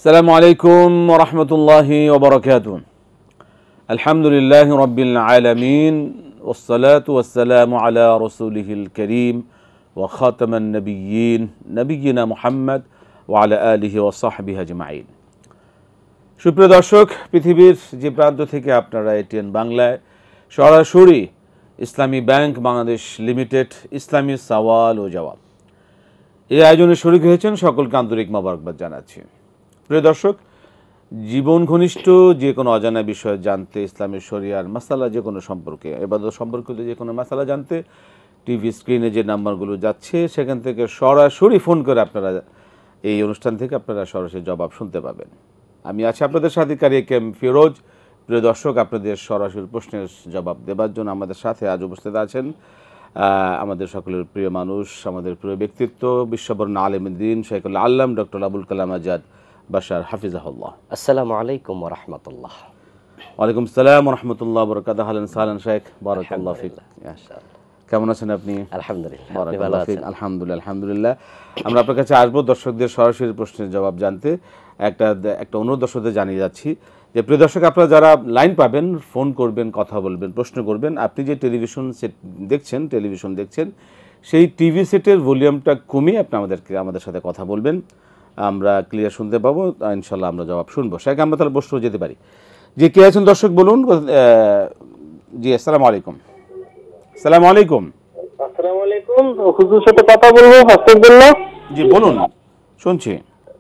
السلام عليكم ورحمة الله وبركاته. الحمد لله رب العالمين والصلاة والسلام على رسوله الكريم وخاتم النبيين نبينا محمد وعلى آله وصحبه أجمعين. সুপ্রিয় দর্শক, পৃথিবীর যে প্রান্ত থেকে আপনারা এটিএন বাংলায় সরাসরি ইসলামী ব্যাংক বাংলাদেশ লিমিটেড ইসলামী সওয়াল ও জবাব এই আয়োজনে শরীক হয়েছেন সকলকে আন্তরিক মোবারকবাদ জানাচ্ছি। প্রিয় দর্শক, জীবন ঘনিষ্ঠ যে কোনো অজানা বিষয় জানতে, ইসলামের শরিয়ার মাসালা যে কোনো সম্পর্কে, ইবাদত সম্পর্কিত যে কোনো মাসালা জানতে টিভি স্ক্রিনে যে নাম্বারগুলো যাচ্ছে সেখান থেকে সরাসরি ফোন করে আপনারা এই অনুষ্ঠান থেকে আপনারা সরাসরি জবাব শুনতে পাবেন। আমি আছি আপনাদের সাথে কারি কেম ফিরোজ। প্রিয় দর্শক, আপনাদের সরাসরি প্রশ্নের জবাব দেবার জন্য আমাদের সাথে আজ উপস্থিত আছেন আমাদের সকলের প্রিয় মানুষ, আমাদের প্রিয় ব্যক্তিত্ব, বিশ্ববরণ্য আলেমদ্দিন শাইখুল আল্লাম ডক্টর আবুল কালাম আজাদ বাশার হাফিজাহুল্লাহ। আসসালামু আলাইকুম ওয়া রাহমাতুল্লাহ। ওয়ালাইকুম আসসালাম ওয়া রাহমাতুল্লাহি ওয়া বারাকাতুহু। আহলান সাহলান শেখ, বারাকাল্লাহু ফিক। কেমন আছেন আপনি? আলহামদুলিল্লাহ। বারাকাল্লাহু ফিক। আলহামদুলিল্লাহ আলহামদুলিল্লাহ। আমরা আপনার কাছে আসবো দর্শকদের সরাসরি প্রশ্নের জবাব জানতে। একটা অনুরোধ দর্শকদের জানিয়ে যাচ্ছি যে প্রিয় দর্শক, আপনারা যারা লাইন পাবেন ফোন করবেন, কথা বলবেন, প্রশ্ন করবেন। আপনি যে টেলিভিশন দেখছেন সেই টিভি সেটের ভলিউমটা কমিয়ে আপনি আমাদের সাথে কথা বলবেন, আমরা ক্লিয়ার শুনতে পাবো, ইনশাল্লাহ আমরা জবাব শুনবো। শেখ, আমরা তাহলে প্রশ্ন যেতে পারি। যে কে আছেন দর্শক বলুন। জি, আসসালামু আলাইকুম। আসসালামু আলাইকুম। আসসালামু আলাইকুম, হুজুর সাথে কথা বলবো হাফিজুল্লাহ। জি বলুন, শুনছি।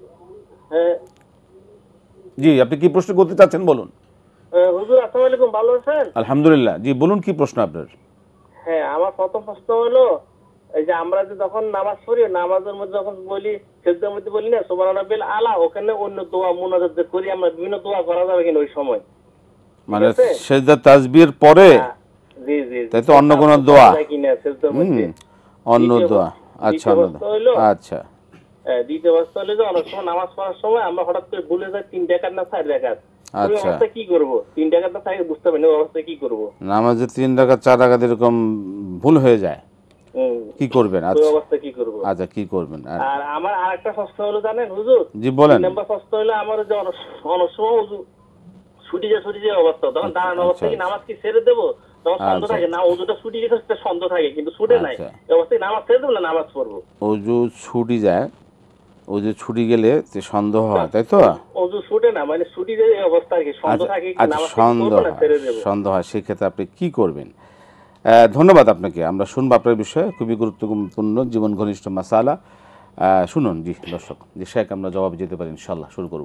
জি, আপনি কি প্রশ্ন করতে চাচ্ছেন বলুন। হুজুর আসসালামু আলাইকুম, ভালো আছেন? আলহামদুলিল্লাহ। জি বলুন, কি প্রশ্ন আপনার? হ্যাঁ, আমার প্রথম প্রশ্ন হলো, এই যে আমরা যে যখন নামাজ পড়ি, নামাজের মধ্যে যখন বলি, সিজদার মধ্যে বলি না সুবহান রাব্বিল আলা, ওখানে অন্য দোয়া মুনাজাত যে করি আমরা, বিভিন্ন দোয়া করা যাবে কিনা ওই সময়? মানে সিজদা তাসবির পরে? জি জি, তাই তো, অন্য কোন দোয়া কিনা সিজদার মধ্যে অন্য দোয়া? আচ্ছা, আচ্ছা। দ্বিতীয় অবস্থা হলো যে অনেক সময় নামাজ পড়ার সময় আমরা হঠাৎ করে ভুলে যাই 3 রাকাত না 4 রাকাত। ওই অবস্থা কি করব? 3 রাকাত না 4 রাকাত বুঝতে পারি না, ওই অবস্থা কি করব? নামাজে 3 রাকাত 4 রাকাত এরকম ভুল হয়ে যায়, কি করবেন? ওই অবস্থা কি করব? আচ্ছা, কি করবেন? আর আমার আরেকটা প্রশ্ন হলো জানেন হুজুর? জি বলেন। নাম্বার প্রশ্ন হলো, আমার যে অনেক সময় ওযু ছুটি যে অবস্থা, তখন দাঁড়ানো অবস্থায় কি নামাজ কি ছেড়ে দেব? তখন সন্দেহ থাকে না, ওযুটা ছুটি গেছে সন্দেহ থাকে, কিন্তু ছুটে নাই, এই অবস্থায় নামাজ ছেড়ে দেব না নামাজ পড়বো? ওযু ছুটি যায়, ওযু ছুটি গেলে সন্দেহ হয়, তাই তো? ওযু ছুটে না, মানে ছুটি যে অবস্থা কি সন্দেহ থাকে, কি নামাজ পড়বো না ছেড়ে দেব? সন্দেহ হয়, সেক্ষেত্রে আপনি কি করবেন? ধন্যবাদ আপনাকে। আমরা শুনবো আপনার বিষয়ে, খুবই গুরুত্বপূর্ণ জীবন ঘনিষ্ঠ মাসালা। শুনুন। জি দর্শক, জি শেখ, আমরা জবাব যেতে পারি ইনশাল্লাহ, শুরু করব।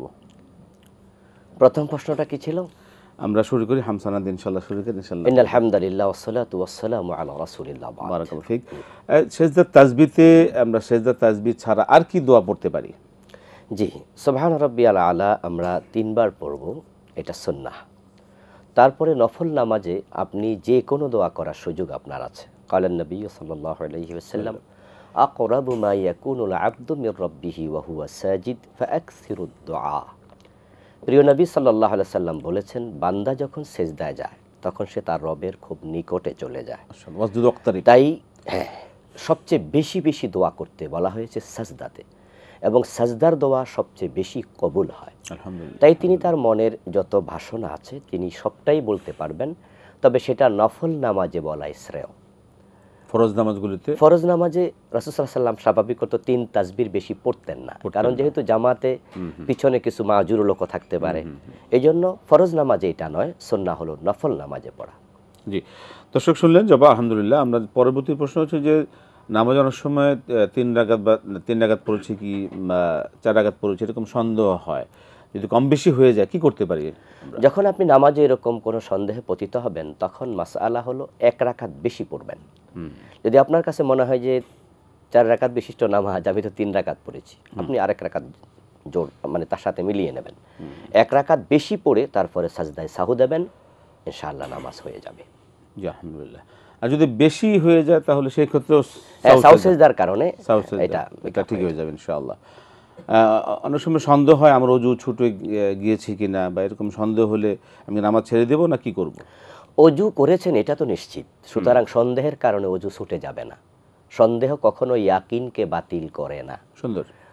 প্রথম প্রশ্নটা কি ছিল? আমরা শুরু করি হামসানা দিন, ইনশাল্লাহ শুরু করি ইনশাল্লাহ। ইন্নাল হামদুলিল্লাহ ওয়াসসালাতু ওয়াসসালামু আলা রাসূলিল্লাহ। বারাকাল্লাহু ফিক। সিজদাত তাসবিতে আমরা সিজদাত তাসবিহ ছাড়া আর কি দোয়া পড়তে পারি? জি, সুবহান রাব্বিয়াল আলা আমরা 3 বার পড়ব, এটা সুন্নাহ। তারপরে নফল নামাজে আপনি যে কোনো দোয়া করার সুযোগ আপনার আছে। ক্বালান নবী সাল্লাল্লাহু আলাইহি ওয়াসাল্লাম, আকরাবু মা ইয়াকুনুল আবদু মির রাব্বিহি ওয়া হুয়া সাজিদ ফাআকসিরুদ দুআ। প্রিয় নবী সাল্লাল্লাহু আলাইহি সাল্লাম বলেছেন, বান্দা যখন সিজদায় যায় তখন সে তার রবের খুব নিকটে চলে যায়। তাই সবচেয়ে বেশি দোয়া করতে বলা হয়েছে সাজদাতে, এবং সাজদার দোয়া সবচেয়ে বেশি কবুল হয়। তাই তিনি তার মনের যত ভাষণা আছে তিনি সবটাই বলতে পারবেন, তবে সেটা নফল নামাজে বলাই শ্রেয়। ফরজ নামাজে রাসূল সাল্লাল্লাহু আলাইহি ওয়াসাল্লাম স্বাভাবিকত 3 তাসবির বেশি পড়তেন না, কারণ যেহেতু জামাতে পিছনে কিছু মাজুর লোক থাকতে পারে, এই জন্য ফরজ নামাজে এটা নয়, সুন্নাহ হলো নফল নামাজে পড়া। জি দর্শক, শুনলেন জবাব, আলহামদুলিল্লাহ। আমরা পরবর্তী প্রশ্ন হচ্ছে যে নামাজ অনেক সময় 3 রাকাত বা 3 রাকাত পড়েছি কি 4 রাকাত পড়েছি এরকম সন্দেহ হয়, যদি কম বেশি হয়ে যায় কি করতে পারি? যখন আপনি নামাজে এরকম কোনো সন্দেহে পতিত হবেন, তখন মাসআলা হলো 1 রাকাত বেশি পড়বেন। যদি আপনার কাছে মনে হয় যে 4 রাকাত বিশিষ্ট নামাজ, আমি তো 3 রাকাত পড়েছি, আপনি আরেক রাকাত জোর মানে তার সাথে মিলিয়ে নেবেন। 1 রাকাত বেশি পড়ে তারপরে সাজদায় সাহু দেবেন, ইনশাআল্লাহ নামাজ হয়ে যাবে। জি আলহামদুলিল্লাহ। আর যদি বেশি হয়ে যায় তাহলে সেই ক্ষেত্রে সাহু সেজদার কারণে এটা ঠিক হয়ে যাবে ইনশাআল্লাহ। অনেক সময় সন্দেহ হয় আমার ওযু ছুটে গিয়েছে কিনা, বা এরকম সন্দেহ হলে আমি নামাজ ছেড়ে দেব না কি করব? ওযু করেছেন এটা তো নিশ্চিত, সুতরাং সন্দেহের কারণে ওযু ছুটে যাবে না। সন্দেহ কখনো ইয়াকিনকে বাতিল করে না। সুন্দর।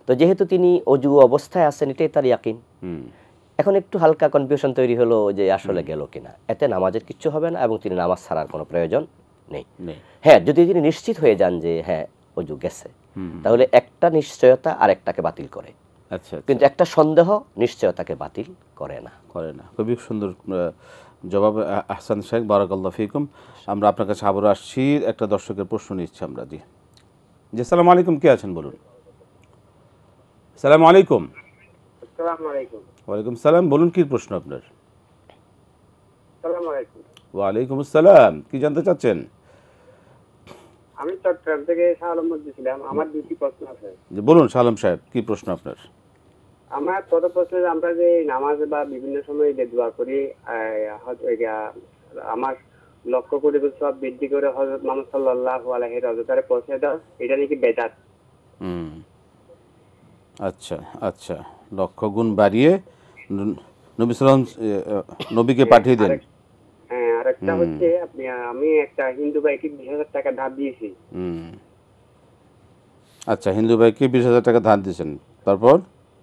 তো যেহেতু তিনি অজু অবস্থায় আছেন, এটাই তার ইয়াকিন। এখন একটু হালকা কনফিউশন তৈরি হলো যে আসলে গেল কিনা, এতে নামাজের কিচ্ছু হবে না এবং তিনি নামাজ ছাড়ার কোনো প্রয়োজন নেই। হ্যাঁ, যদি তিনি নিশ্চিত হয়ে যান যে হ্যাঁ অজু গেছে, তাহলে একটা নিশ্চয়তা আর একটাকে বাতিল করে। আচ্ছা, কিন্তু একটা সন্দেহ নিশ্চয়তাকে বাতিল করে না। খুবই সুন্দর জবাব আহসান শেখ, বারাকাল্লাহু ফিকুম। আমরা আপনার কাছে আবারও আসছি, একটা দর্শকের প্রশ্ন নিচ্ছি আমরা। জি জি, আসসালামু আলাইকুম, কে আছেন বলুন? আসসালামু আলাইকুম। আসসালামু আলাইকুম। ওয়ালাইকুম সালাম, বলুন কি প্রশ্ন আপনার? আসসালামু আলাইকুম। ওয়ালাইকুম আসসালাম, কি জানতে চাচ্ছেন? আমি চট্টগ্রাম থেকে শাহ আলম বলছিলাম, আমার দুটি প্রশ্ন আছে। বলুন শাহ আলম সাহেব, কি প্রশ্ন আপনার? আমার প্রথম প্রশ্ন, আমরা যে নামাজ বা বিভিন্ন সময় যে দোয়া করি, আমার লক্ষ্য করে সব বৃদ্ধি করে হযরত মুহাম্মদ সাল্লাল্লাহু আলাইহি রজতারে পৌঁছে দাও, এটা নাকি বেদাত? আচ্ছা আচ্ছা, লক্ষ্য গুণ বাড়িয়ে নবী সাল্লাম নবীকে পাঠিয়ে দেন। হ্যাঁ, আর একটা হচ্ছে আমি একটা হিন্দু ভাইকে 20,000 টাকা ধার দিয়েছি। আচ্ছা, হিন্দু ভাইকে 20,000 টাকা ধার দিয়েছেন, তারপর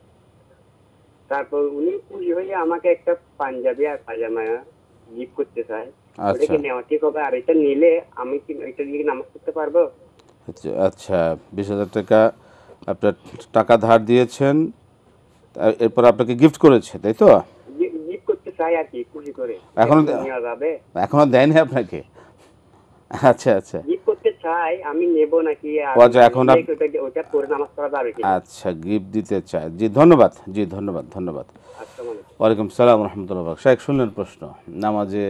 উনি খুশি হয়ে আমাকে একটা পাঞ্জাবি আর পায়জামা গিফট করতে চায়। আচ্ছা, ওটা কি নেওয়া ঠিক হবে? আর এটা নিলে আমি কি এটা দিয়ে নামাজ পড়তে পারবো? আচ্ছা, 20,000 টাকা আপনার টাকা ধার দিয়েছেন, এরপর আপনাকে গিফট করেছে, তাই তো? গিফট করতে চাই আর কি, খুশি করে। এখনো দেয়নি আপনাকে? আচ্ছা আচ্ছা, গিফট করতে চাই, আমি নেব নাকি? এখন ওটা পরে নামাজ পড়া যাবে কি? আচ্ছা, গিফট দিতে চাই। জি ধন্যবাদ, জি ধন্যবাদ ধন্যবাদ। ওয়ালাইকুম সালাম রাহমাতুল্লাহ। শেখ শুনলেন প্রশ্ন। নামাজে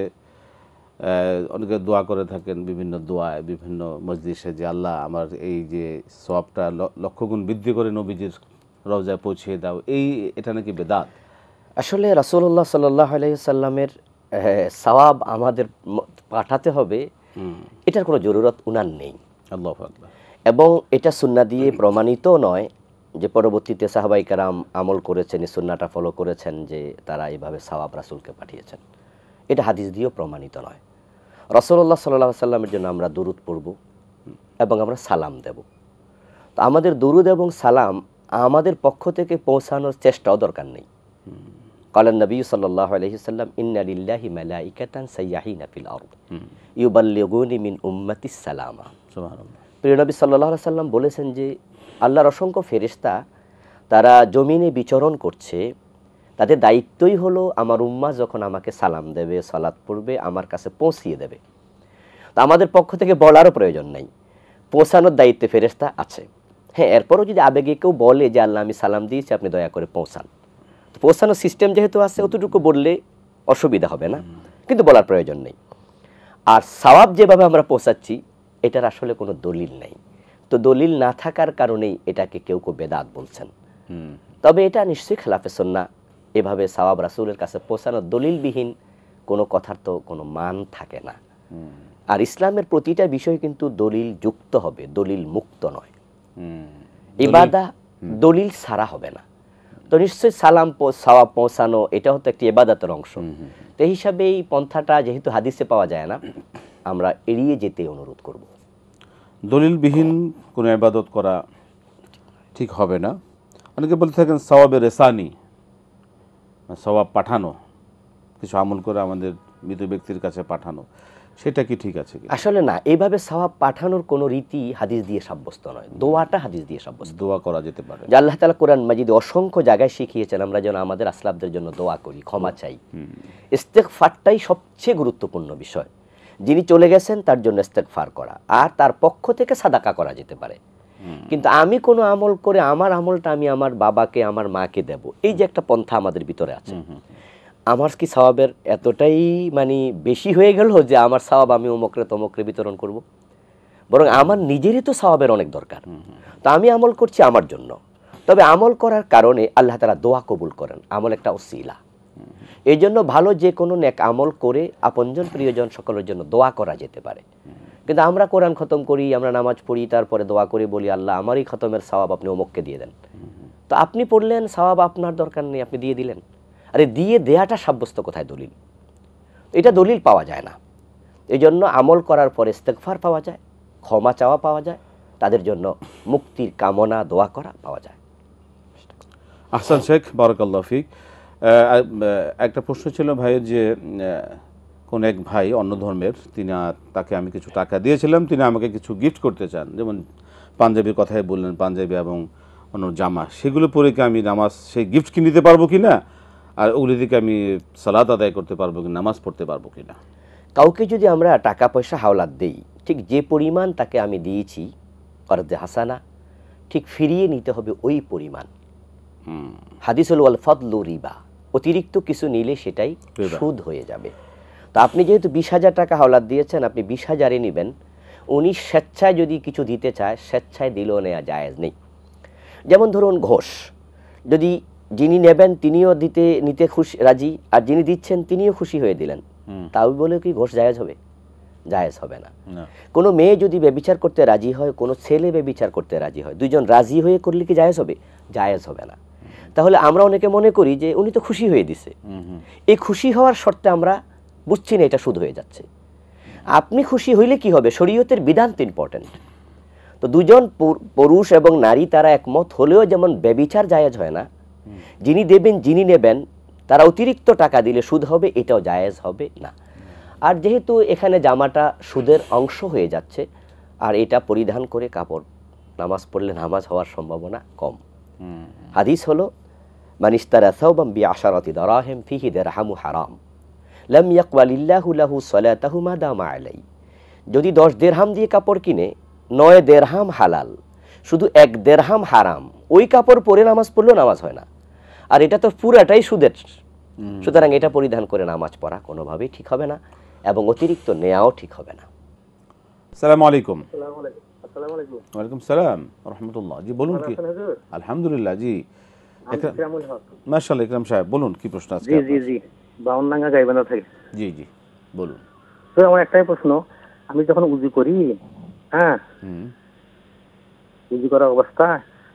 অনেকে দোয়া করে থাকেন, বিভিন্ন দোয়ায়, বিভিন্ন মজলিসে, যে আল্লাহ আমার এই যে সওয়াবটা লক্ষগুণ বৃদ্ধি করে নবীজির রওজায় পৌঁছিয়ে দাও, এটা নাকি বেদাত? আসলে রাসূলুল্লাহ সাল্লাল্লাহু আলাইহি সাল্লামের সওয়াব আমাদের পাঠাতে হবে, এটার কোনো জরুরত উনার নেই। আল্লাহু আকবার। এবং এটা সুন্নাহ দিয়ে প্রমাণিত নয় যে পরবর্তীতে সাহাবায়ে কেরাম আমল করেছেন, এই সুন্নাহটা ফলো করেছেন যে তারা এইভাবে সওয়াব রাসূলকে পাঠিয়েছেন। এটা হাদিস দিয়েও প্রমাণিত নয়। রাসূলুল্লাহ সাল্লাল্লাহু আলাইহি সাল্লামের জন্য আমরা দুরূদ পড়ব এবং আমরা সালাম দেব। তো আমাদের দুরূদ এবং সালাম আমাদের পক্ষ থেকে পৌঁছানোর চেষ্টাও দরকার নেই। কালেন নবী সাল্লাল্লাহু আলাইহি সাল্লাম, ইন্না লিল্লাহি মালাইকাতান সাইয়াহিনা ফিল আরদ ইউবাল্লিগুনি মিন উম্মাতিস সালামা। সুবহানাল্লাহ। প্রিয় নবী সাল্লাল্লাহু আলাইহি সাল্লাম বলেছেন যে আল্লাহর অসংখ্য ফেরেশতা তারা জমিনে বিচরণ করছে, তাদের দায়িত্বই হলো আমার উম্মাহ যখন আমাকে সালাম দেবে, সালাত পড়বে, আমার কাছে পৌঁছিয়ে দেবে। তো আমাদের পক্ষ থেকে বলারও প্রয়োজন নাই, পৌঁছানোর দায়িত্বে ফেরেশতা আছে। হ্যাঁ, এরপরও যদি আবেগে কেউ বলে যে আল্লাহ আমি সালাম দিয়েছি, আপনি দয়া করে পৌঁছান, তো পৌঁছানোর সিস্টেম যেহেতু আছে, অতটুকু বললে অসুবিধা হবে না, কিন্তু বলার প্রয়োজন নেই। আর সওয়াব যেভাবে আমরা পৌঁছাচ্ছি, এটার আসলে কোনো দলিল নেই। তো দলিল না থাকার কারণেই এটাকে কেউ কেউ বেদাত বলছেন। তবে এটা নিশ্চয়ই খেলাফে সুন্নাহ। এভাবে সওয়াব রাসূলের কাছে পৌঁছানোর দলিলবিহীন কোনো কথার তো কোনো মান থাকে না। আর ইসলামের প্রতিটা বিষয় কিন্তু দলিল যুক্ত হবে, দলিল মুক্ত নয়। ইবাদা দলিল ছাড়া হবে না। তো নিশ্চয়ই সালাম সওয়াব পৌঁছানো এটা হতো একটি ইবাদতের অংশ। তো এই হিসাবে এই পন্থাটা যেহেতু হাদিসে পাওয়া যায় না, আমরা এড়িয়ে যেতে অনুরোধ করব। দলিলবিহীন কোনো ইবাদত করা ঠিক হবে না। অনেকে বলে থাকেন সওয়াবের রেসানি, সওয়াব পাঠানো, কিছু আমল করে আমাদের মৃত ব্যক্তির কাছে পাঠানো, সেটা কি ঠিক আছে? আসলে না, এইভাবে সওয়াব পাঠানোর কোনো রীতি হাদিস দিয়ে সাব্যস্ত নয়। দোয়াটা হাদিস দিয়ে সাব্যস্ত। দোয়া করা যেতে পারে। যে আল্লাহ তাআলা কোরআন মাজিদে অসংখ্য জায়গায় শিখিয়েছেন আমরা যেন আমাদের আসলাফদের জন্য দোয়া করি, ক্ষমা চাই। ইস্তেগফারটাই সবচেয়ে গুরুত্বপূর্ণ বিষয়। যিনি চলে গেছেন তার জন্য ইস্তেগফার করা, আর তার পক্ষ থেকে সাদাকা করা যেতে পারে। কিন্তু আমি কোনো আমল করে আমার আমলটা আমি আমার বাবাকে, আমার মাকে দেব, এই যে একটা পন্থা আমাদের ভিতরে আছে, আমার কি সওয়াবের এতটাই মানে বেশি হয়ে গেল যে আমার সওয়াব আমি অমুকরে তমুকরে বিতরণ করব? বরং আমার নিজেরই তো সওয়াবের অনেক দরকার। তো আমি আমল করছি আমার জন্য, তবে আমল করার কারণে আল্লাহ তাআলা দোয়া কবুল করেন। আমল একটা ওসিলা। এই জন্য ভালো যে কোনো নেক আমল করে আপনজন প্রিয়জন সকলের জন্য দোয়া করা যেতে পারে। কিন্তু আমরা কোরআন খতম করি, আমরা নামাজ পড়ি, তারপরে দোয়া করে বলি আল্লাহ আমারই খতমের সওয়াব আপনি অমুককে দিয়ে দেন। তো আপনি পড়লেন, সওয়াব আপনার দরকার নেই, আপনি দিয়ে দিলেন। আরে দিয়ে দেয়াটা সাব্যস্ত কোথায় দলিল? এটা দলিল পাওয়া যায় না। এই জন্য আমল করার পরে ইস্তেগফার পাওয়া যায়, ক্ষমা চাওয়া পাওয়া যায়, তাদের জন্য মুক্তির কামনা দোয়া করা পাওয়া যায়। আহসান শেখ, বারাকাল্লাহ ফিক। একটা প্রশ্ন ছিল ভাইয়ের যে কোন এক ভাই অন্য ধর্মের, তাকে আমি কিছু টাকা দিয়েছিলাম, তিনি আমাকে কিছু গিফট করতে চান, যেমন পাঞ্জাবির কথাই বললেন, পাঞ্জাবি এবং অন্য জামা, সেগুলো পরে কি আমি নামাজ সেই গিফট কিনে দিতে পারবো কিনা, আর ওগুলি থেকে আমি সালাত আদায় করতে পারবো কি, নামাজ পড়তে পারবো কিনা? কাউকে যদি আমরা টাকা পয়সা হাওলাত দেই, ঠিক যে পরিমাণ তাকে আমি দিয়েছি কর্দে হাসানা, ঠিক ফিরিয়ে নিতে হবে ওই পরিমাণ। হাদিস হল ওয়াল ফাদলু রিবা, অতিরিক্ত কিছু নিলে সেটাই সুদ হয়ে যাবে। তো আপনি যেহেতু 20,000 টাকা হাওলাত দিয়েছেন, আপনি 20,000-এ নেবেন। উনি স্বেচ্ছায় যদি কিছু দিতে চায়, স্বেচ্ছায় দিলেও নেওয়া জায়েজ নেই। যেমন ধরুন ঘোষ, যদি যিনি নেবেন তিনিও নিতে খুশি রাজি, আর যিনি দিচ্ছেন তিনিও খুশি হয়ে দিলেন, তাও বলে কি ঘোষ জায়েজ হবে? জায়েজ হবে না। কোনো মেয়ে যদি ব্যভিচার করতে রাজি হয়, কোনো ছেলে ব্যভিচার করতে রাজি হয়, দুইজন রাজি হয়ে করলে কি জায়েজ হবে? জায়েজ হবে না। তাহলে আমরা অনেকে মনে করি যে উনি তো খুশি হয়ে দিছে, এই খুশি হওয়ার শর্তে আমরা বুঝছি না এটা সুদ হয়ে যাচ্ছে। আপনি খুশি হইলে কি হবে? শরীয়তের বিধান তো ইম্পর্টেন্ট। তো দুজন পুরুষ এবং নারী তারা একমত হলেও যেমন ব্যভিচার জায়েজ হয় না, যিনি দেবেন যিনি নেবেন তারা অতিরিক্ত টাকা দিলে সুদ হবে, এটাও জায়েজ হবে না। আর যেহেতু এখানে জামাটা সুদের অংশ হয়ে যাচ্ছে, আর এটা পরিধান করে কাপড় নামাজ পড়লে নামাজ হওয়ার সম্ভাবনা কম। হাদিস হলো মান ইশতারা সাওবান বিআশারাতি দারাহিম ফিহি দিরহামু হারাম লাম ইয়াকবালিল্লাহু লাহু সালাতাহু মা দামা আলাই। যদি 10 দিরহাম দিয়ে কাপড় কিনে 9 দিরহাম হালাল, শুধু 1 দিরহাম হারাম, ওই কাপড় পরে নামাজ পড়লেও নামাজ হয় না। আর এটা তো পুরাটাই সুদের। সুতরাং এটা পরিধান করে নামাজ পড়া কোনোভাবেই ঠিক হবে না, এবং অতিরিক্ত নেয়াও ঠিক হবে না। আসসালামু আলাইকুম। আসসালামু আলাইকুম। ওয়ালাইকুম সালাম রাহমাতুল্লাহ। জি বলুন কি? আলহামদুলিল্লাহ। জি ইকরামুল হক। মাশাআল্লাহ, ইকরাম সাহেব বলুন কি প্রশ্ন আজকে? জি বাউন্নাঙ্গা গাইবান্ধা থেকে। জি বলুন। তো আমার একটাই প্রশ্ন, আমি যখন উযু করি, হ্যাঁ, উযু করা অবস্থায়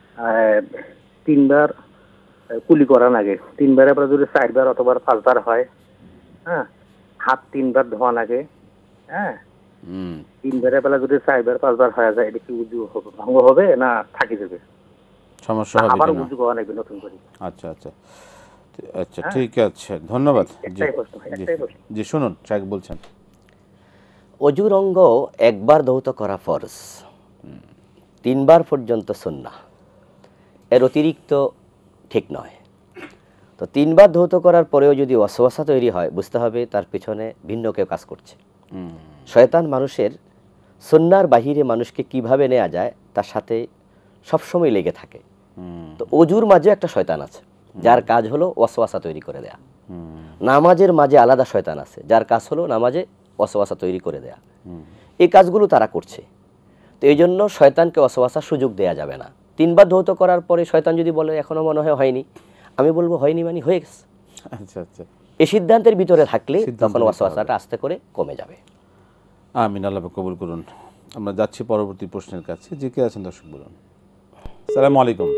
3বার কুলি করা লাগে, 3বারের পরে যদি 4বার অথবা 5বার হয়, হ্যাঁ, হাত 3বার ধোয়া লাগে, হ্যাঁ, 3বারের বেলা যদি 4বার 5বার হয়ে যায়, এটা কি উযু ভঙ্গ হবে না থাকি যাবে? সমস্যা হবে আবার কিনা? উযু করা লাগবে নতুন করে? আচ্ছা, ঠিক আছে, ধন্যবাদ। একটাই প্রশ্ন। জি শুনুন, শাইখ বলছেন। অজুর অঙ্গ একবার ধৌত করা ফরজ, 3বার পর্যন্ত সুন্নাহ, এর অতিরিক্ত ঠিক নয়। তো 3বার ধৌত করার পরেও যদি ওয়াসওয়াসা তৈরি হয়, বুঝতে হবে তার পিছনে ভিন্ন কেউ কাজ করছে। শয়তান মানুষের সুন্নাহর বাহিরে মানুষকে কিভাবে নেওয়া যায় তার সাথে সবসময় লেগে থাকে। তো অজুর মাঝে একটা শয়তান আছে যার কাজ হলো ওয়াসওয়াসা তৈরি করে দেয়া। নামাজের মাঝে আলাদা শয়তান আছে যার কাজ হলো নামাজে ওয়াসওয়াসা তৈরি করে দেয়া। এই কাজগুলো তারা করছে। তো এই জন্য শয়তানকে ওয়াসওয়াসার সুযোগ দেয়া যাবে না। 3বার ধৌত করার পরে শয়তান যদি বলে এখনো মনে হয় হয়নি, আমি বলবো হয়নি মানে হয়ে গেছে। আচ্ছা, এই সিদ্ধান্তের ভিতরে থাকলে তখন ওয়াসওয়াসাটা আস্তে করে কমে যাবে। আমিন, আল্লাহ কবুল করুন। আমরা যাচ্ছি পরবর্তী প্রশ্নের কাছে। যে কে আছেন দর্শক বলুন। আসসালামু আলাইকুম।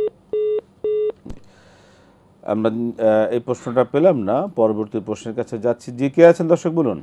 আমরা এই প্রশ্নটা পেলাম না, পরবর্তী প্রশ্নের কাছে যাচ্ছি। যে কে আছেন দর্শক বলুন।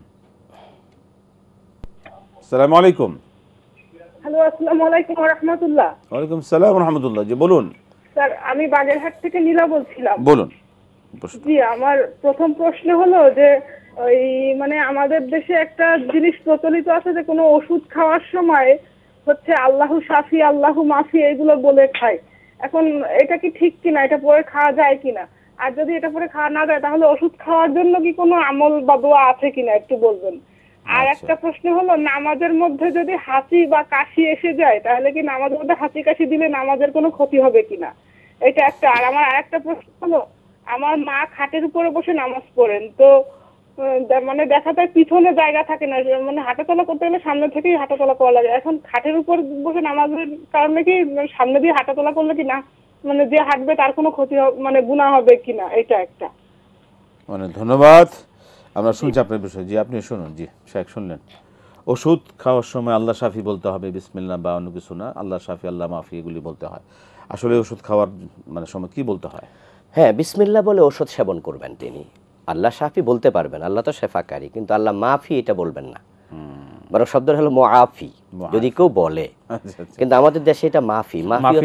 আসসালামু আলাইকুম। হ্যালো, আসসালামু আলাইকুম ওয়া রাহমাতুল্লাহ। ওয়ালাইকুম সালাম ওয়া রাহমাতুল্লাহ। জি বলুন। স্যার, আমি বাগেরহাট থেকে নীলা বলছিলাম। বলুন। জি, আমার প্রথম প্রশ্ন হলো যে ওই মানে আমাদের দেশে একটা জিনিস প্রচলিত আছে যে কোনো ওষুধ খাওয়ার সময় হচ্ছে আল্লাহু শাফি আল্লাহু মাফি এগুলো বলে খায়। এখন এটা কি ঠিক কিনা, এটা পরে খাওয়া যায় কিনা? আর যদি এটা পরে খাওয়া না যায় তাহলে ওষুধ খাওয়ার জন্য কি কোনো আমল বা দোয়া আছে কিনা একটু বলবেন। আর একটা প্রশ্ন হলো, নামাজের মধ্যে যদি হাঁচি বা কাশি এসে যায় তাহলে কি নামাজের মধ্যে হাঁচি কাশি দিলে নামাজের কোনো ক্ষতি হবে কিনা, এটা একটা। আর আমার আরেকটা প্রশ্ন হলো, আমার মা খাটের উপরে বসে নামাজ পড়েন, তো মানে দেখা যায় পিছনে জায়গা থাকে না, মানে হাঁটাচলা করতে গেলে সামনে থেকেই হাঁটাচলা করা লাগে। এখন খাটের উপর বসে নামাজের কারণে কি সামনে দিয়ে হাঁটাচলা করলে কি না মানে যে হাঁটবে তার কোনো ক্ষতি মানে গুনাহ হবে কিনা, এটা একটা। মানে ধন্যবাদ। আমরা শুনছি আপনার বিষয়। জি আপনি শুনুন। জি শাইখ শুনলেন। ওষুধ খাওয়ার সময় আল্লাহ শাফি বলতে হবে, বিসমিল্লাহ বা অন্য কিছু না, আল্লাহ শাফি আল্লাহ মাফি এগুলি বলতে হয়। আসলে ওষুধ খাওয়ার মানে সময় কি বলতে হয়? হ্যাঁ, বিসমিল্লাহ বলে ওষুধ সেবন করবেন তিনি। আল্লাহ শাফি বলতে পারবেন, আল্লাহ তো শেফাকারী, কিন্তু আল্লাহ মাফি এটা বলবেন না। বরং শব্দ হলো মুআফি, যদি কেউ বলে। কিন্তু আমাদের দেশে এটা মাফি, মাফি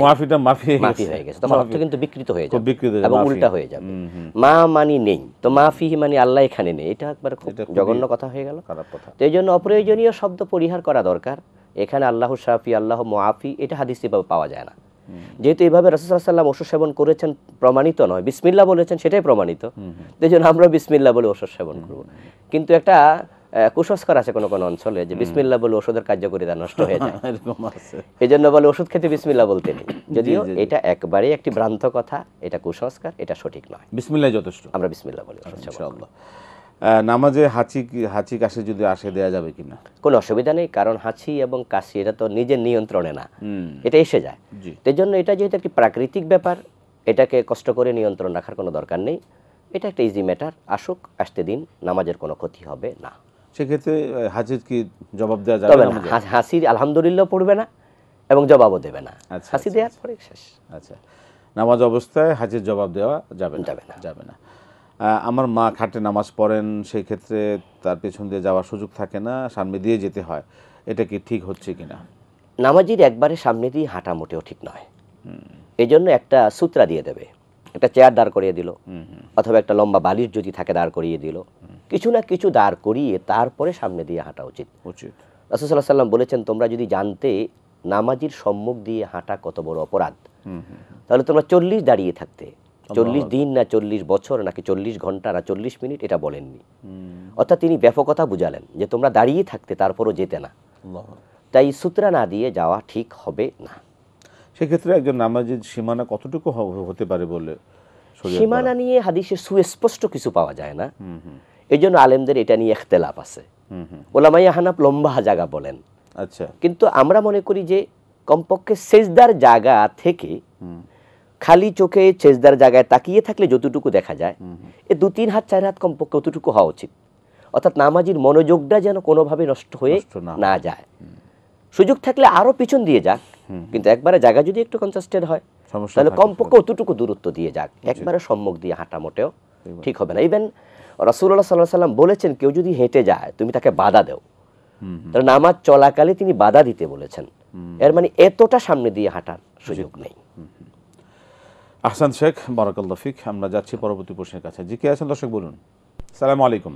হয়ে গেছে, তখন অর্থ কিন্তু বিকৃত হয়ে যাবে এবং উল্টা হয়ে যাবে। মা মানি নেই, তো মাফি মানে আল্লাহ এখানে নেই, এটা একবার জঘন্য কথা হয়ে গেল। তো এই জন্য অপ্রয়োজনীয় শব্দ পরিহার করা দরকার। এখানে আল্লাহ শাফি, আল্লাহ মুআফি, এটা হাদিসে পাওয়া যায় না। যেহেতু এইভাবে রাসূল সাল্লাল্লাহু আলাইহি ওয়াসাল্লাম ওষুধ সেবন করেছেন প্রমাণিত নয়, বিসমিল্লাহ বলেছেন সেটাই প্রমাণিত। এই জন্য আমরা বিসমিল্লাহ বলে ওষুধ সেবন করব। কিন্তু একটা কুসংস্কার আছে কোনো কোনো অঞ্চলে যে বিসমিল্লাহ বলে ওষুধের কার্যকারিতা নষ্ট হয়ে যায়, এই জন্য বলে ওষুধ খেতে বিসমিল্লাহ বলতে নেই। যদিও এটা একবারে একটি ভ্রান্ত কথা, এটা কুসংস্কার, এটা সঠিক নয়। বিসমিল্লাহ যথেষ্ট, আমরা বিসমিল্লাহ বলি ইনশাআল্লাহ। নামাজে হাঁচি কাশি যদি আসে দেয়া যাবে কিনা? কোনো অসুবিধা নেই, কারণ হাঁচি এবং কাশি এটা তো নিজের নিয়ন্ত্রণে না, এটা এসে যায়। এই জন্য এটা যেহেতু একটি প্রাকৃতিক ব্যাপার, এটাকে কষ্ট করে নিয়ন্ত্রণ রাখার কোনো দরকার নেই। এটা একটা ইজি ম্যাটার, আসুক, আসতে দিন, নামাজের কোনো ক্ষতি হবে না। সেক্ষেত্রে হাঁচির কি জবাব দেওয়া যাবে না? হাসির আলহামদুলিল্লাহ পড়বে না এবং জবাবও দেবে না, হাসি দেওয়ার পরে শেষ। আচ্ছা, নামাজ অবস্থায় হাঁচির জবাব দেওয়া যাবে না। আমার মা খাটে নামাজ পড়েন, সেই ক্ষেত্রে তার পেছন দিয়ে যাওয়ার সুযোগ থাকে না, সামনে দিয়ে যেতে হয়, এটা কি ঠিক হচ্ছে কিনা? নামাজির একবারে সামনে দিয়ে হাঁটা মোটেও ঠিক নয়। এই জন্য একটা সূত্রা দিয়ে দেবে, একটা চেয়ার দাঁড় করিয়ে দিল, অথবা একটা লম্বা বালিশ যদি থাকে দাঁড় করিয়ে দিল, কিছু না কিছু দাঁড় করিয়ে তারপরে সামনে দিয়ে হাঁটা উচিত। উচিত। রাসূল সাল্লাল্লাহু আলাইহি ওয়াসাল্লাম বলেছেন, তোমরা যদি জানতে নামাজির সম্মুখ দিয়ে হাঁটা কত বড় অপরাধ, তাহলে তোমরা 40 দাঁড়িয়ে থাকতে, 40 দিন না 40 বছর নাকি 40 ঘন্টা না 40 মিনিট, এটা বলেননি। অর্থাৎ তিনি ব্যাপকতা বুঝালেন যে তোমরা দাঁড়িয়ে থাকতে তারপরও যেতে না, তাই সূত্রা না দিয়ে যাওয়া ঠিক হবে না। সেক্ষেত্রে একজন নামাজের সীমানা কতটুকু হতে পারে বলে? সীমানা নিয়ে হাদিসে সুস্পষ্ট কিছু পাওয়া যায় না, এই জন্য আলেমদের এটা নিয়ে ইখতিলাফ আছে। ওলামায়ে হানাফ লম্বা জায়গা বলেন, আচ্ছা, কিন্তু আমরা মনে করি যে কমপক্ষে সেজদার জায়গা থেকে খালি চোখে সেজদার জায়গায় তাকিয়ে থাকলে যতটুকু দেখা যায়, এই 2-3 হাত 4 হাত কমপক্ষে অতটুকু হওয়া উচিত। অর্থাৎ নামাজির মনোযোগটা যেন কোনোভাবে নষ্ট হয়ে না যায়। সুযোগ থাকলে আরো পিছন দিয়ে যাক, কিন্তু একবারে জায়গা যদি একটু কনজাস্টেড হয় তাহলে কমপক্ষে অতটুকু দূরত্ব দিয়ে যাক, একবারে সম্মুখ দিয়ে হাঁটা মোটেও ঠিক হবে না। ইভেন রাসূলুল্লাহ সাল্লাল্লাহু আলাইহি ওয়াসাল্লাম বলেছেন, কেউ যদি হেঁটে যায় তুমি তাকে বাধা দাও, তাহলে নামাজ চলাকালে তিনি বাধা দিতে বলেছেন। এর মানে এতটা সামনে দিয়ে হাঁটার সুযোগ নেই। আহসান শেখ, বারাকাল্লাহু ফিক। আমরা যাচ্ছি পরবর্তী প্রশ্নের কাছে। জি, কে আছেন দর্শক বলুন। আসসালামু আলাইকুম।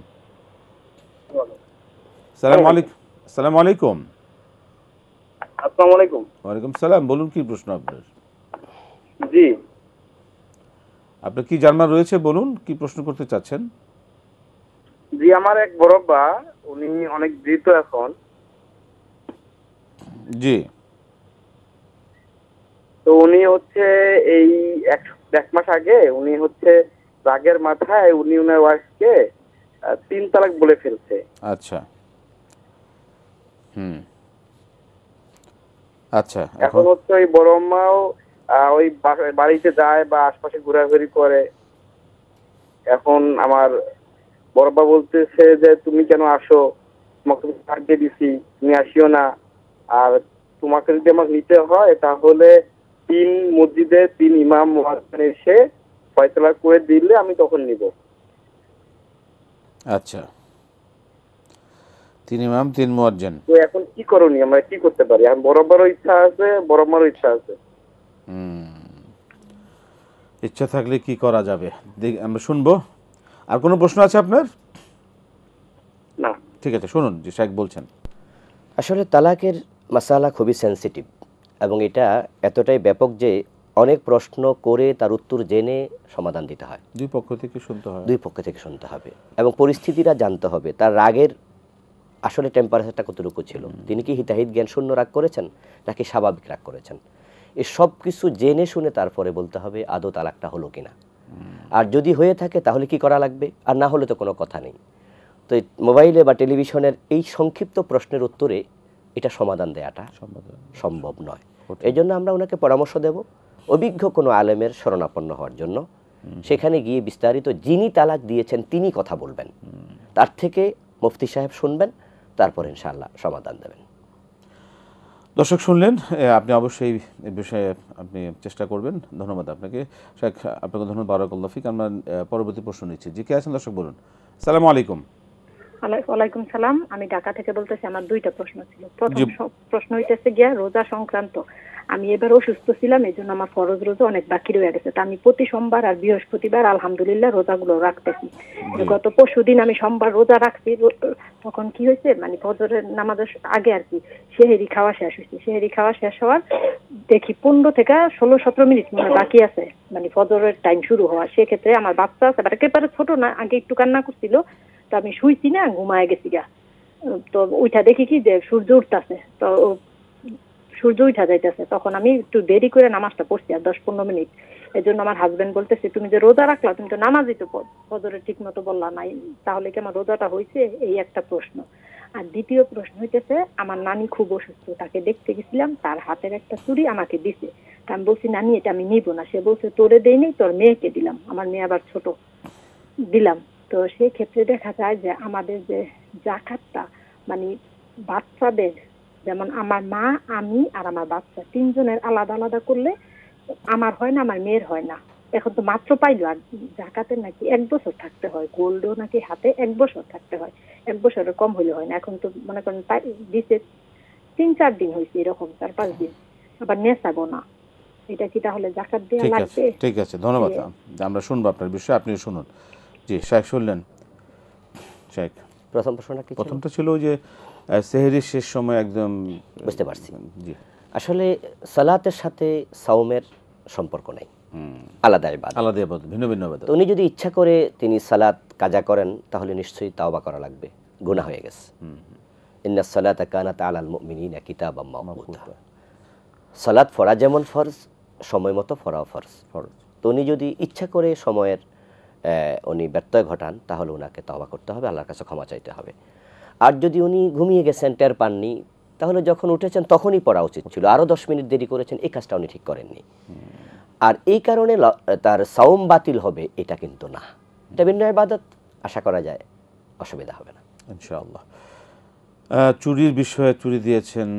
আসসালামু আলাইকুম। আসসালামু আলাইকুম। আসসালামু আলাইকুম। ওয়ালাইকুম সালাম। বলুন, কি প্রশ্ন আপনার? জি, আপনার কি জানা রয়েছে, বলুন কি প্রশ্ন করতে চাচ্ছেন? জি, আমার এক বড় বা, উনি অনেক দ্রুত এখন। জি, তো উনি হচ্ছে এই এক মাস আগে উনি হচ্ছে রাগের মাথায় উনি ওনার ওয়াইফকে 3 তালাক বলে ফেলছে। আচ্ছা, আচ্ছা। এখন হচ্ছে ওই বড় মাও ওই বাড়িতে যায় বা আশপাশে ঘোরাঘুরি করে। এখন আমার বড়বা বলতেছে যে তুমি কেন আসো, তোমাকে থাকতে দিছি, তুমি আসিও না, আর তোমাকে যদি আমাকে নিতে হয় তাহলে 3 মসজিদে 3 ইমাম মুয়াজ্জিন এসে ফয়সালা করে দিলে আমি তখন নিব। আচ্ছা, 3 ইমাম 3 মুয়াজ্জিন। তো এখন কি করণীয়, আমরা কি করতে পারি? এখন বড়বারও ইচ্ছা আছে, বড় মারও ইচ্ছা আছে। ইচ্ছা থাকলে কি করা যাবে আমরা শুনবো। আর কোনো প্রশ্ন আছে আপনার? না, ঠিক আছে, শুনুন যে শেখ বলছেন। আসলে তালাকের মাসালা খুবই সেনসিটিভ এবং এটা এতটাই ব্যাপক যে অনেক প্রশ্ন করে তার উত্তর জেনে সমাধান দিতে হয়। দুই পক্ষ থেকে শুনতে হবে এবং পরিস্থিতিটা জানতে হবে। তার রাগের আসলে টেম্পারেচারটা কতটুকু ছিল, তিনি কি হিতাহিত জ্ঞান শূন্য রাগ করেছেন নাকি স্বাভাবিক রাগ করেছেন, এই সব কিছু জেনে শুনে তারপরে বলতে হবে আদৌ তালাকটা হলো কিনা। আর যদি হয়ে থাকে তাহলে কি করা লাগবে, আর না হলে তো কোনো কথা নেই। তো মোবাইলে বা টেলিভিশনের এই সংক্ষিপ্ত প্রশ্নের উত্তরে এটা সমাধান দেওয়াটা সম্ভব নয়। এই জন্য আমরা ওনাকে পরামর্শ দেব অভিজ্ঞ কোনো আলেমের শরণাপন্ন হওয়ার জন্য। সেখানে গিয়ে বিস্তারিত যিনি তালাক দিয়েছেন তিনি কথা বলবেন, তার থেকে মুফতি সাহেব শুনবেন, তারপর ইনশাআল্লাহ সমাধান দেবেন। দর্শক শুনলেন, আপনি অবশ্যই এই বিষয়ে আপনি চেষ্টা করবেন। ধন্যবাদ আপনাকে শেখ, আপনাকে ধন্যবাদ, বারাকাল্লাহু ফিক। আমরা পরবর্তী প্রশ্ন নিচ্ছি। জি, কে আছেন দর্শক বলুন। আসসালামু আলাইকুম। ওয়ালাইকুম সালাম। আমি ঢাকা থেকে বলতেছি। আমার দুইটা প্রশ্ন ছিল। প্রথম প্রশ্ন হইতেছে গিয়া রোজা সংক্রান্ত। আমি এবার অসুস্থ ছিলাম, এই জন্য আমার ফরজ রোজা অনেক বাকি রয়ে গেছে। তা আমি প্রতি সোমবার আর বৃহস্পতিবার আলহামদুলিল্লাহ রোজাগুলো রাখতেছি। গত পরশুদিন আমি সোমবার রোজা রাখছি। তখন কি হয়েছে, মানে ফজরের নামাজের আগে আর কি সেহেরি খাওয়া শেষ হয়েছে। সেহেরি খাওয়া শেষ হওয়ার দেখি 15 থেকে 16-17 মিনিট মনে বাকি আছে, মানে ফজরের টাইম শুরু হওয়া। সেক্ষেত্রে আমার বাচ্চা আছে, একেবারে ছোট না, আগে একটু কান্না করছিল, তো আমি শুইছি না, ঘুমায় গেছি গা। তো উঠা দেখি কি যে সূর্য উঠতেছে, তো সূর্য উঠা যাইতেছে। তখন আমি একটু দেরি করে নামাজটা পড়ছি আর 10-15 মিনিট। এই জন্য আমার হাজবেন্ড বলতেছে, তুমি যে রোজা রাখলা, তুমি তো নামাজই তো ফজরের ঠিক মতো বললা নাই, তাহলে কি আমার রোজাটা হয়েছে? এই একটা প্রশ্ন। আর দ্বিতীয় প্রশ্ন হইতেছে, আমার নানি খুব অসুস্থ, তাকে দেখতে গেছিলাম, তার হাতের একটা চুড়ি আমাকে দিছে। তা আমি বলছি, নানি এটা আমি নিব না। সে বলছে, তোরে দেয়নি, তোর মেয়েকে দিলাম, আমার মেয়ে আবার ছোট, দিলাম। তো সেই ক্ষেত্রে দেখা যায় যে আমাদের যে যাকাতটা, মানে বাচ্চাদের, যেমন আমার মা, আমি আর আমার বাচ্চা তিনজনের আলাদা আলাদা করলে আমার হয় না, আমার মেয়ের হয় না। এখন তো মাত্র পাইলো, আর যাকাতের নাকি 1 বছর থাকতে হয়, গোল্ডও নাকি হাতে 1 বছর থাকতে হয়, 1 বছরের কম হলে হয় না। এখন তো মনে করেন দিছে 3-4 দিন হয়েছে, এরকম 4-5 দিন, আবার নেশাবো না। এটা কি তাহলে যাকাত দেওয়া লাগবে? ঠিক আছে, ধন্যবাদ। আমরা শুনবো আপনার বিষয়ে, আপনি শুনুন। জি শেখ শুনলেন। শেখ, প্রথম প্রশ্নটা কি ছিল? প্রথমটা ছিল যে সেহরির শেষ সময় একদম। বুঝতে পারছি। জি, আসলে সালাতের সাথে সাওমের সম্পর্ক নেই, আলাদা ইবাদত, আলাদা ইবাদত, ভিন্ন ভিন্ন ইবাদত। তো উনি যদি ইচ্ছা করে তিনি সালাত কাজা করেন, তাহলে নিশ্চয়ই তাওবা করা লাগবে, গুনাহ হয়ে গেছে। ইন্নাস সালাতা কানাত আলাল মুমিনিনা কিতাবাম মাওকুতা। সালাত ফরজ, যেমন ফরজ, সময় মতো ফরাও ফরজ। তো উনি যদি ইচ্ছা করে সময়ের উনি ব্যত্যয় ঘটান, তাহলে ওনাকে তওবা করতে হবে, আল্লাহর কাছে ক্ষমা চাইতে হবে। আর যদি উনি ঘুমিয়ে গেছেন, টের পাননি, তাহলে যখন উঠেছেন তখনই পড়া উচিত ছিল। আরও 10 মিনিট দেরি করেছেন, এই কাজটা উনি ঠিক করেননি। আর এই কারণে তার সাওম বাতিল হবে, এটা কিন্তু না। এটা ভিন্ন ইবাদত, আশা করা যায় অসুবিধা হবে না ইনশাআল্লাহ। চুরির বিষয়ে, চুরি দিয়েছেন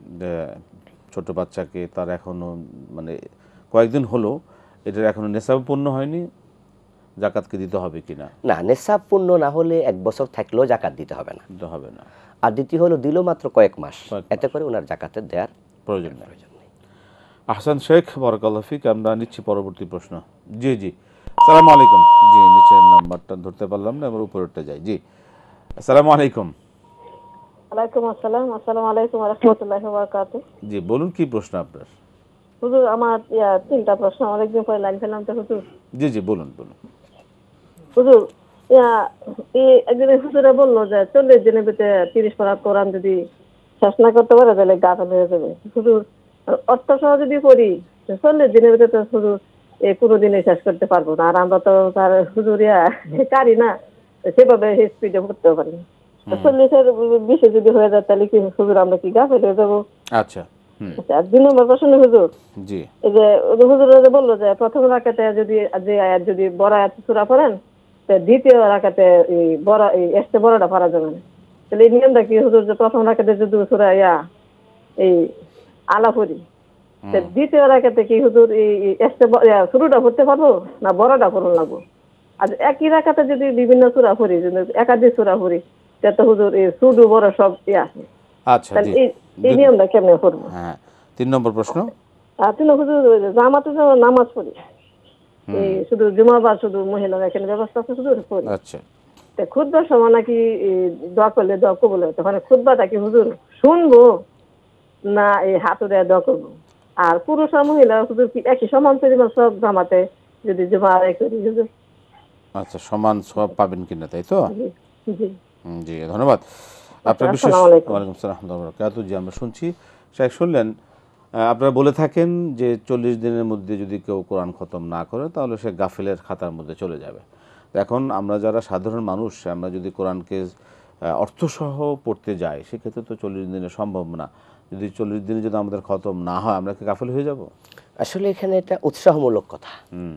ছোট বাচ্চাকে, তার এখনো মানে কয়েকদিন হলো, এটার এখনো নেশাব পূর্ণ হয়নি, জাকাতকে দিতে হবে কিনা? না, নেশাব পূর্ণ না হলে 1 বছর থাকলেও জাকাত দিতে হবে না। দিতে হবে না। আর দ্বিতীয় হলো, দিল মাত্র কয়েক মাস, এতে করে ওনার জাকাতের দেওয়ার প্রয়োজন নেই। আহসান শেখ, বারাকাল্লাহ ফিক। আমরা নিচ্ছি পরবর্তী প্রশ্ন। জি জি, আসসালামু আলাইকুম। জি, নিচের নাম্বারটা ধরতে পারলাম না, এবার উপরেরটা যাই। জি, আসসালামু আলাইকুম। ওয়ালাইকুম আসসালাম। আসসালামু আলাইকুম ওয়া রাহমাতুল্লাহি ওয়া বারাকাতুহু। জি, বলুন কি প্রশ্ন আপনার? হুজুর, আমার 3টা প্রশ্ন, অনেকদিন পরে লাইন ফেললাম তো হুজুর। জি জি, বলুন বলুন। হুজুর, একদিন হুজুরে বললো যে 40 দিনের ভিতরে 30 পারা কোরআন যদি শেষ না করতে পারে, তাহলে গাফেল হয়ে যাবে। হুজুর, অর্থ সহ যদি পড়ি 40 দিনের ভিতরে তো হুজুর কোনোদিনই শেষ করতে পারবো না। আর আমরা তো তার হুজুর কারি না, সেভাবে স্পিডে পড়তে পারি না। 40-এর বেশি যদি হয়ে যায়, তাহলে কি হুজুর আমরা কি গাফেল হয়ে যাবো? আচ্ছা, 2 নম্বর প্রশ্ন হুজুর, জি, এই যে হুজুর বললো যে প্রথম রাকাতে যদি যে আয়াত যদি বড় আয়াত সূরা পড়েন, তো দ্বিতীয় রাকাতে এই বড় এই বড়টা পড়া যাবে না। তাহলে এই নিয়মটা কি হুজুর, যে প্রথম রাকাতে যদি সূরা এই আলা পড়ি, তো দ্বিতীয় রাকাতে কি হুজুর এই শুরুটা পড়তে পারবো না বড়টা পড়ুন লাগবো? আর একই রাকাতে যদি বিভিন্ন সূরা পড়ি, একাধিক সূরা পড়ি, তো হুজুর এই ছোট বড় সব আছে। আচ্ছা, তাহলে এই নিয়মটা কেমনে পড়বো? হ্যাঁ, 3 নম্বর প্রশ্ন। হুজুর, জামাতে যখন নামাজ পড়ি, এই শুধু জুমাবার শুধু মহিলারা এখানে ব্যবস্থা আছে হুজুর পড়ি। আচ্ছা, খুতবার সময় নাকি দোয়া করলে দোয়া কবুল হয়, তখন খুতবাটা কি হুজুর শুনবো না এই হাতুরে দোয়া করবো? আর পুরুষ আর মহিলা হুজুর কি একই সমান পরিমাণ সব জামাতে যদি জুমা আদায় করি হুজুর? আচ্ছা, সমান সওয়াব পাবেন কিনা, তাই তো? জি জি, ধন্যবাদ। আপনার বিশেষ। ওয়ালাইকুম আসসালাম ওয়া রাহমাতুল্লাহি ওয়া বারাকাতুহু। জি, আমরা শুনছি। শেখ শুনলেন, আপনারা বলে থাকেন যে 40 দিনের মধ্যে যদি কেউ কোরআন খতম না করে, তাহলে সে গাফিলের খাতার মধ্যে চলে যাবে। এখন আমরা যারা সাধারণ মানুষ, আমরা যদি কোরআনকে অর্থসহ পড়তে যাই, সেক্ষেত্রে তো 40 দিনে সম্ভব না। যদি 40 দিনে যদি আমাদের খতম না হয়, আমরা কি গাফিল হয়ে যাব? আসলে এখানে এটা উৎসাহমূলক কথা।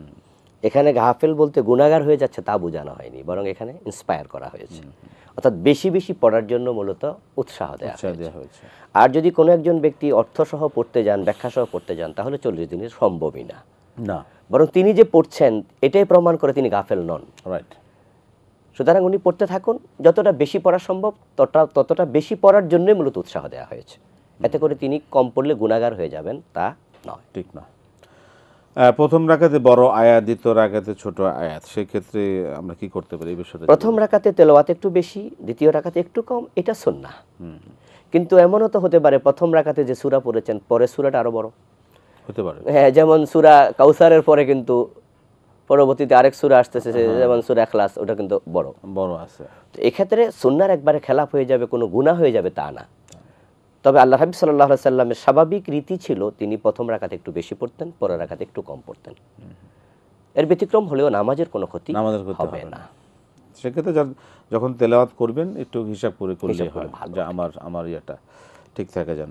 এখানে গাফেল বলতে গুনাহগার হয়ে যাচ্ছে তা বোঝানো হয়নি, বরং এখানে ইন্সপায়ার করা হয়েছে, অর্থাৎ বেশি বেশি পড়ার জন্য মূলত উৎসাহ দেওয়া হয়েছে। আর যদি কোনো একজন ব্যক্তি অর্থসহ পড়তে যান, ব্যাখ্যাসহ পড়তে যান, তাহলে 40 দিনের সম্ভবই না, বরং তিনি যে পড়ছেন এটাই প্রমাণ করে তিনি গাফেল নন। রাইট, সুতরাং উনি পড়তে থাকুন, যতটা বেশি পড়া সম্ভব ততটা বেশি পড়ার জন্যই মূলত উৎসাহ দেওয়া হয়েছে। এতে করে তিনি কম পড়লে গুনাহগার হয়ে যাবেন তা নয়। ঠিক না। প্রথম রাকাতে বড় আয়াত, দ্বিতীয় রাকাতে ছোট আয়াত, সেক্ষেত্রে আমরা কি করতে পারি এই বিষয়টা? প্রথম রাকাতে তেলাওয়াত একটু বেশি, দ্বিতীয় রাকাতে একটু কম, এটা সুন্নাহ। কিন্তু এমনও তো হতে পারে প্রথম রাকাতে যে সূরা পড়েছেন পরের সূরাটা আরো বড় হতে পারে। হ্যাঁ, যেমন সূরা কাউসারের পরে কিন্তু পরবর্তীতে আরেক সূরা আসতেছে, যেমন সূরা ইখলাস, ওটা কিন্তু বড় বড় আছে। তো এক্ষেত্রে সুন্নাহর একবারে খেলাফ হয়ে যাবে, কোনো গুনাহ হয়ে যাবে তা না। তবে আল্লাহ হাবিব সাল্লাল্লাহু আলাইহি সাল্লামের স্বাভাবিক রীতি ছিল তিনি প্রথম রাকাতে একটু বেশি পড়তেন, পরের রাকাতে একটু কম পড়তেন। এর ব্যতিক্রম হলেও নামাজের কোনো ক্ষতি হবে না। সেক্ষেত্রে যখন তেলাওয়াত করবেন একটু হিসাব করে করলে হয়, যে আমার ইয়েটা ঠিক থাকে যেন।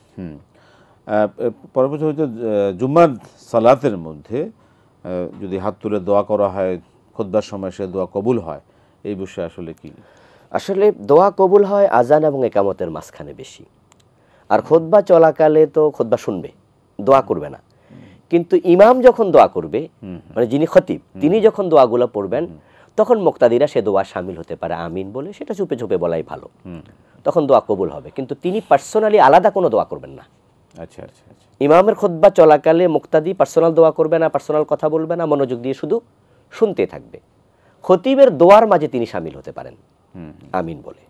পরবর্তী হচ্ছে জুম্মার সালাতের মধ্যে যদি হাত তুলে দোয়া করা হয় খুতবার সময়, সে দোয়া কবুল হয়, এই বিষয়ে আসলে কি? আসলে দোয়া কবুল হয় আজান এবং একামতের মাঝখানে বেশি, আর খুতবা চলাকালে তো খুতবা শুনবে, দোয়া করবে না। কিন্তু ইমাম যখন দোয়া করবে, মানে যিনি খতিব, তিনি যখন দোয়াগুলো পড়বেন, তখন মুক্তাদিরা সে দোয়া শামিল হতে পারে আমিন বলে, সেটা চুপে চুপে বলাই ভালো, তখন দোয়া কবুল হবে। কিন্তু তিনি পার্সোনালি আলাদা কোনো দোয়া করবেন না। আচ্ছা আচ্ছা আচ্ছা। ইমামের খুতবা চলাকালে মুক্তাদি পার্সোনাল দোয়া করবে না, পার্সোনাল কথা বলবে না, মনোযোগ দিয়ে শুধু শুনতে থাকবে। খতিবের দোয়ার মাঝে তিনি শামিল হতে পারেন আমিন বলে।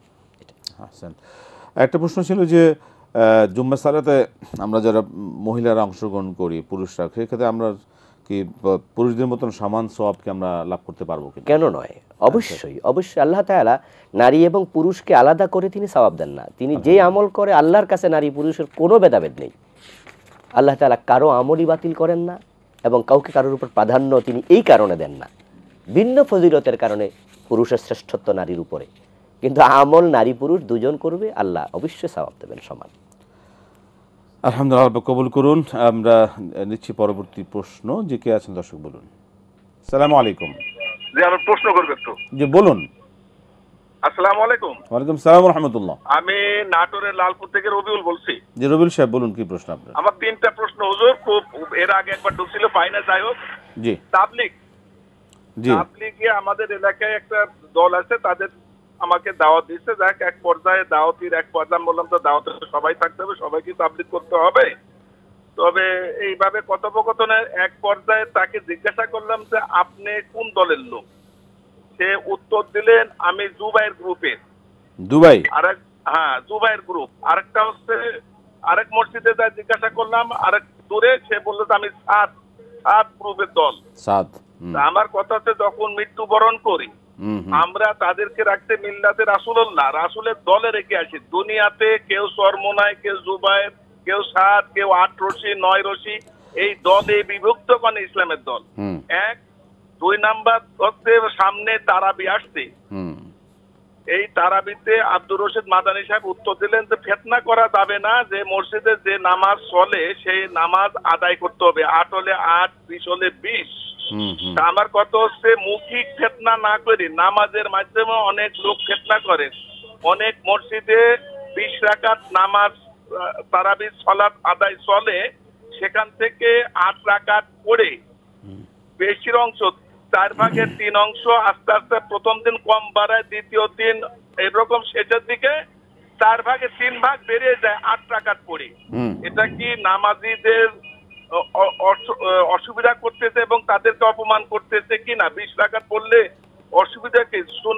একটা প্রশ্ন ছিল যে জুম্মা সালাতে আমরা যারা মহিলারা অংশগ্রহণ করি, পুরুষরা, সেক্ষেত্রে আমরা কি পুরুষদের মতন সমান সওয়াবকে আমরা লাভ করতে পারবো কিনা? কেন নয়, অবশ্যই অবশ্যই। আল্লাহ তাআলা নারী এবং পুরুষকে আলাদা করে তিনি সওয়াব দেন না। তিনি যে আমল করে আল্লাহর কাছে নারী পুরুষের কোনো ভেদাভেদ নেই। আল্লাহ তাআলা কারো আমলই বাতিল করেন না এবং কাউকে কারোর উপর প্রাধান্য তিনি এই কারণে দেন না, ভিন্ন ফজিলতের কারণে পুরুষের শ্রেষ্ঠত্ব নারীর উপরে, কিন্তু আমল নারী পুরুষ দুজন করবে, আল্লাহ অবশ্যই সওয়াব দেবেন সমান। আলহামদুলিল্লাহ, কবুল করুন। আমরা নিচ্ছি পরবর্তী প্রশ্ন। যে কে আছেন দর্শক বলুন। আসসালামু আলাইকুম। জি, আমার প্রশ্ন করবে একটু। জি বলুন। আসসালামু আলাইকুম। ওয়ালাইকুম সালাম ওয়া রাহমাতুল্লাহ। আমি নাটোরের লালপুর থেকে রবিউল বলছি। জি রবিউল সাহেব বলুন, কি প্রশ্ন আপনার? আমার তিনটা প্রশ্ন হুজুর, খুব এর আগে একবার ঢুকছিল পাই না, যাই হোক। জি তাবলিগ, তাবলিগে আমাদের এলাকায় একটা দল আছে, তাদের আমাকে দাওয়াত দিচ্ছে। যাক, এক পর্যায়ে দাওয়াতির এক পর্যায়ে বললাম তো দাওয়াতে সবাই থাকতে হবে, সবাইকে তাবলিগ করতে হবে। তবে এইভাবে কথোপকথনের এক পর্যায়ে তাকে জিজ্ঞাসা করলাম যে আপনি কোন দলের লোক? সে উত্তর দিলেন আমি জুবাইর গ্রুপের। দুবাই? আরেক, হ্যাঁ জুবাইর গ্রুপ। আরেকটা হচ্ছে আরেক মসজিদে যা জিজ্ঞাসা করলাম আরেক দূরে, সে বললো আমি সাত গ্রুপের দল। সাত। আমার কথা হচ্ছে যখন মৃত্যুবরণ করি আমরা তাদেরকে রাখতে মিল্লাতে রাসূলুল্লাহ, রাসূলের দলে রেখে আসি। দুনিয়াতে কেউ চরমোনাই, কেউ জুবাইর, কেউ সাত, কেউ 8 রশি 9 রশি, এই দলে বিভক্ত মানে ইসলামের দল। এক। 2 নাম্বার হচ্ছে সামনে তারাবি আসছে, এই তারাবিতে আব্দুর রশিদ মাদানী সাহেব উত্তর দিলেন যে ফিতনা করা যাবে না, যে মসজিদে যে নামাজ চলে সেই নামাজ আদায় করতে হবে। 8 হলে 8, 20 হলে 20। আমার কথা হচ্ছে মৌখিক ফিতনা না করে নামাজের মাধ্যমে অনেক লোক ফিতনা করে। অনেক মসজিদে 20 রাকাত নামাজ তারাবি সালাত আদায় চলে, সেখান থেকে 8 রাকাত পড়ে বেশির অংশ 4 ভাগের 3 অংশ আস্তে আস্তে প্রথম দিন কম বাড়ায়, দ্বিতীয় দিন এরকম শেষের দিকে 4 ভাগের 3 ভাগ বেরিয়ে যায় 8 রাকাত পড়ে। এটা কি নামাজিদের অসুবিধা করতেছে এবং তাদেরকে অপমান করতেছে কিনা? 20 রাকাত পড়লে অসুবিধা কি,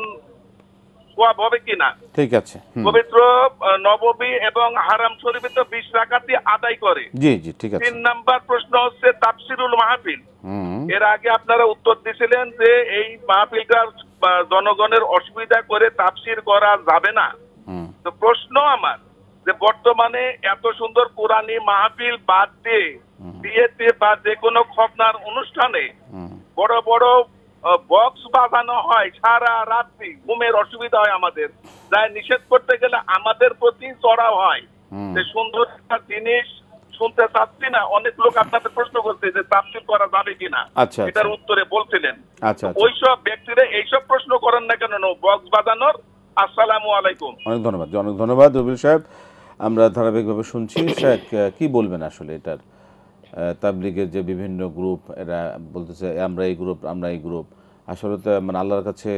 সওয়াব হবে কিনা? ঠিক আছে। পবিত্র নববী এবং হারাম শরীফে তো 20 রাকাতই আদায় করে। জি জি ঠিক আছে। 3 নাম্বার প্রশ্ন হচ্ছে তাফসিরুল মাহফিল। এর আগে আপনারা উত্তর দিয়েছিলেন যে এই মাহফিলটা জনগণের অসুবিধা করে তাফসির করা যাবে না। তো প্রশ্ন আমার যে বর্তমানে এত সুন্দর কোরআনী মাহফিল বাদ দিয়ে বিয়েতে বা যে কোনো খতনার অনুষ্ঠানে বড় বড় বক্স বাজানো হয়, সারা রাত্রি ঘুমের অসুবিধা হয় আমাদের, যাই নিষেধ করতে গেলে আমাদের প্রতি চড়াও হয়। যে সুন্দর একটা জিনিস শুনতে চাচ্ছি না। অনেক লোক আপনাদের প্রশ্ন করছে যে তাফসীর করা যাবে কিনা, এটার উত্তরে বলছিলেন ওইসব ব্যক্তিরা এইসব প্রশ্ন করেন না কেন বক্স বাজানোর। আসসালামু আলাইকুম। অনেক ধন্যবাদ, অনেক ধন্যবাদ রবিউল সাহেব। আমরা ধারাবাহিকভাবে শুনছি। শেখ কি বলবেন আসলে এটার? তাবলিগের যে বিভিন্ন গ্রুপ, এরা বলতেছে আমরা এই গ্রুপ, আমরা এই গ্রুপ, আসলে তো মানে আল্লাহর কাছে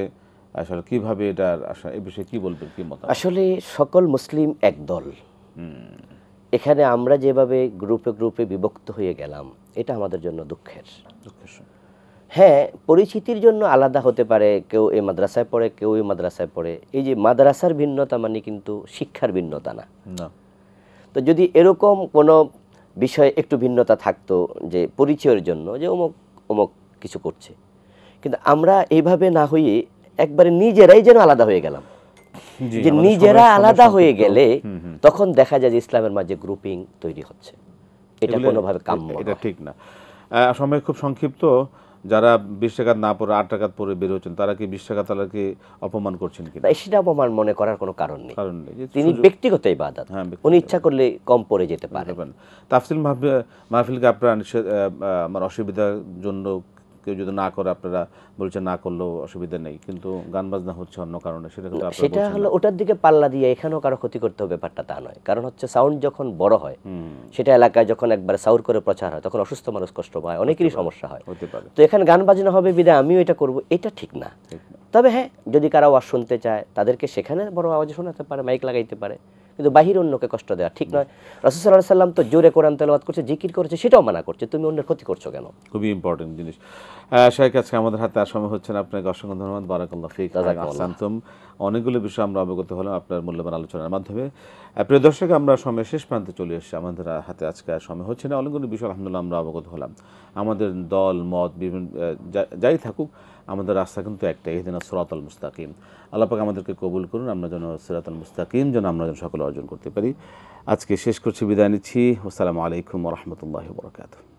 আসলে কিভাবে এটার এই বিষয়ে কি বলবেন, কি মত? আসলে সকল মুসলিম এক দল, এখানে আমরা যেভাবে গ্রুপে গ্রুপে বিভক্ত হয়ে গেলাম এটা আমাদের জন্য দুঃখের। হ্যাঁ, পরিচিতির জন্য আলাদা হতে পারে, কেউ এই মাদ্রাসায় পড়ে কেউ এই মাদ্রাসায় পড়ে, এই যে মাদ্রাসার ভিন্নতা মানে কিন্তু শিক্ষার ভিন্নতা না। তো যদি এরকম কোনো বিষয়ে একটু ভিন্নতা থাকতো যে পরিচয়ের জন্য যে অমুক অমুক কিছু করছে, কিন্তু আমরা এইভাবে না হয়ে একবারে নিজেরাই যেন আলাদা হয়ে গেলাম, যে নিজেরা আলাদা হয়ে গেলে তখন দেখা যায় যে ইসলামের মাঝে গ্রুপিং তৈরি হচ্ছে, এটা কোনোভাবে কাম্য, এটা ঠিক না। সময় খুব সংক্ষিপ্ত, যারা 20 টাকাত না পড়ে 8 টাকাত পড়ে বের হচ্ছেন তারা কি 20 টাকা তাদেরকে অপমান করছেন কিনা? সেটা অপমান মনে করার কোনো কারণ নেই, তিনি ব্যক্তিগত ইবাদত, উনি ইচ্ছা করলে কম পড়ে যেতে পারেন। তাফসিল মাহফিলকে আপনারা আমার অসুবিধার জন্য কেউ যদি না করে আপনারা বলছেন না করলেও অসুবিধা নেই, কিন্তু গান বাজনা হচ্ছে অন্য কারণে, সেটা হলো ওটার দিকে পাল্লা দিয়ে এখানেও কারো ক্ষতি করতে হবে ব্যাপারটা তা নয়। কারণ হচ্ছে সাউন্ড যখন বড় হয়, সেটা এলাকায় যখন একবার সাউর করে প্রচার হয় তখন অসুস্থ মানুষ কষ্ট পায়, অনেকেরই সমস্যা হয়। তো এখানে গান বাজনা হবে বিধায় আমিও এটা করব, এটা ঠিক না। তবে হ্যাঁ, যদি কারো আওয়াজ শুনতে চায় তাদেরকে সেখানে বড় আওয়াজে শোনাতে পারে, মাইক লাগাইতে পারে, কিন্তু বাহির অন্যকে কষ্ট দেওয়া ঠিক নয়। রাসূল সাল্লাল্লাহু আলাইহি ওয়াসাল্লাম তো জোরে কোরআন তেলাওয়াত করছে, জিকির করছে, সেটাও মানা করছে, তুমি অন্যের ক্ষতি করছো কেন? খুবই ইম্পর্টেন্ট জিনিস। শাইখ, আজকে আমাদের হাতে আর সময় হচ্ছে না, আপনাকে অসংখ্য ধন্যবাদ। বারাকাল্লাহু ফিক, আহসানতুম। অনেকগুলো বিষয় আমরা অবগত হলাম আপনার মূল্যবান আলোচনার মাধ্যমে। প্রিয় দর্শক, আমরা সময় শেষ প্রান্তে চলে এসেছি, আমাদের হাতে আজকে আর সময় হচ্ছে না। অনেকগুলো বিষয় আলহামদুলিল্লাহ আমরা অবগত হলাম। আমাদের দল মত বিভিন্ন যাই থাকুক, আমাদের রাস্তা কিন্তু একটা, ইহদিনাস সিরাতাল মুস্তাকিম। আল্লাহ পাক আমাদেরকে কবুল করুন, আমরা যেন সিরাতাল মুস্তাকিম যেন আমরা যেন সকলে অর্জন করতে পারি। আজকে শেষ করছি, বিদায় নিচ্ছি। আসসালামু আলাইকুম ওয়া রাহমাতুল্লাহি ওয়া বারাকাতুহু।